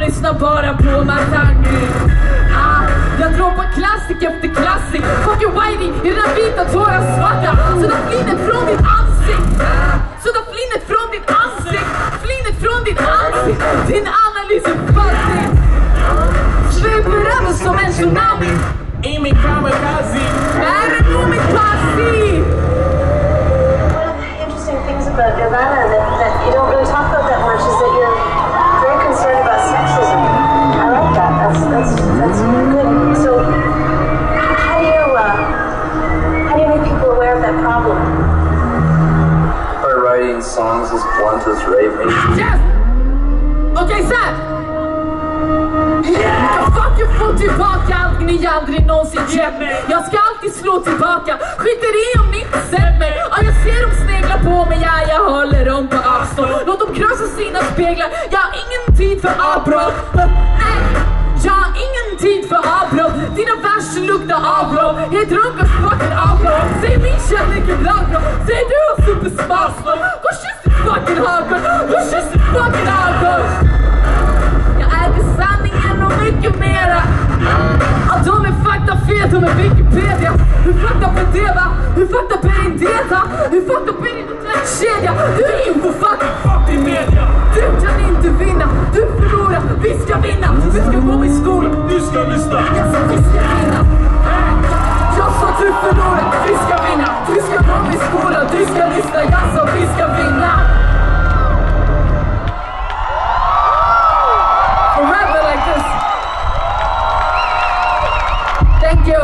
lyssnar bara på Matangi. Jag droppar klassik efter klassik. Fucking whitey i den vita tårar svarta. Så där flinnet från ditt ansikte. Så där flinnet från ditt ansikte. Flinnet från ditt ansikte. Din analys är fastlig. Sveper över som en tsunami. I min kamikaze. Är det nog mitt passiv? Interesting things about Nirvana that you don't really talk about that much is that you're very concerned about sexism. I like that. That's good. So, how do you make people aware of that problem? By writing songs as blunt as rape. Yes! Okay, Sam! Fuck, jag får tillbaka allt ni aldrig någonsin gett mig. Jag ska alltid slå tillbaka. Skiter i om ni inte sett mig. Ja, jag ser dem snegla på mig. Ja, jag håller dem på avstånd. Låt dem krossa sina speglar. Jag har ingen tid för avbrott. Nej, jag har ingen tid för avbrott. Dina verser luktar avbrott. Helt runkas fucking avbrott. Säg min kärlek är lagbrott. Säg du har supersmarsmål. Gå kyss ditt fucking hakor. Gå kyss ditt fucking hakor. Jag äger sanningen och mycket mera. Att de är fakta fel, de är Wikipedia. Hur fakta på det va? Hur fakta på din data? Hur fakta på din kedja? Du är info fucking media. Du kan inte vinna, du förlorar. Vi ska vinna, vi ska gå i skolan. Du ska lyssna. Jag sa vi ska vinna. Jag sa du förlorar, vi ska vinna. Du ska gå i skolan, du ska lyssna. Jag sa vi ska vinna. Forever like this. Thank you.